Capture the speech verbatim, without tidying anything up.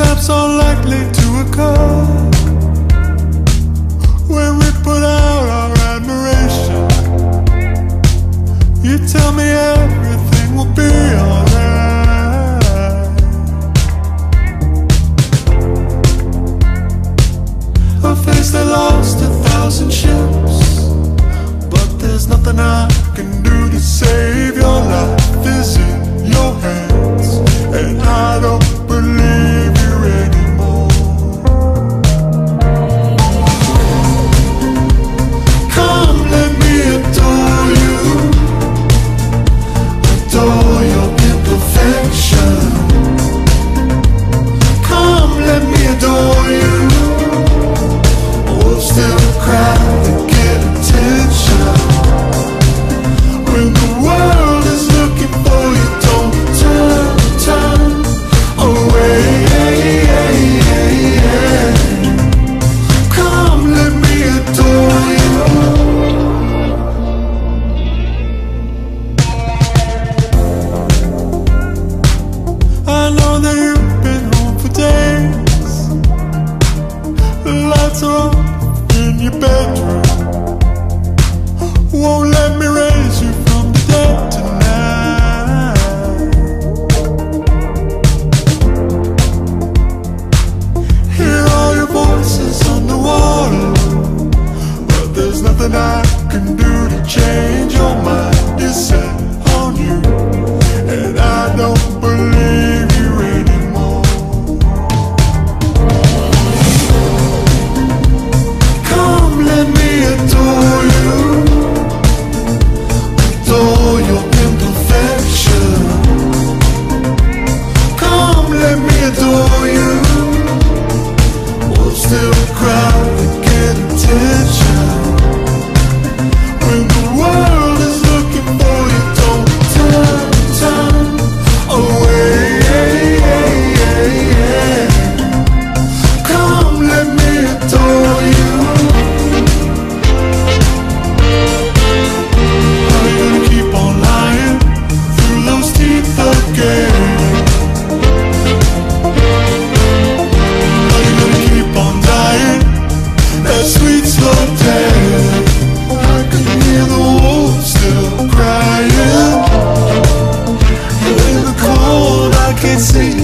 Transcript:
mishaps are likely to occur when we put out our admiration. You tell me everything will be alright. I face they lost a thousand ships, but there's nothing I can do to save your life. Is in your hands, and I don't believe you anymore. Come, let me adore you, adore your imperfection. Come, let me adore you. We'll still cry to get attention. When the world is looking for you, don't turn, turn away. Come, let me adore you. I know that you've been home for days. The lights are off in your bedroom. Won't let me raise you from the dead tonight. Hear all your voices underwater, but there's nothing I can do to change your mind. It's set on you, and I don't believe you anymore. Come, let me adore you, adore your imperfection. Come, let me adore you. We'll still cry to get attention. When the world is looking for you, don't turn, turn away. Come, let me adore you. Are you gonna keep on lying through those teeth again? Are you gonna keep on dying that sweet slow death? I can hear the wolves still crying. In the cold I can't see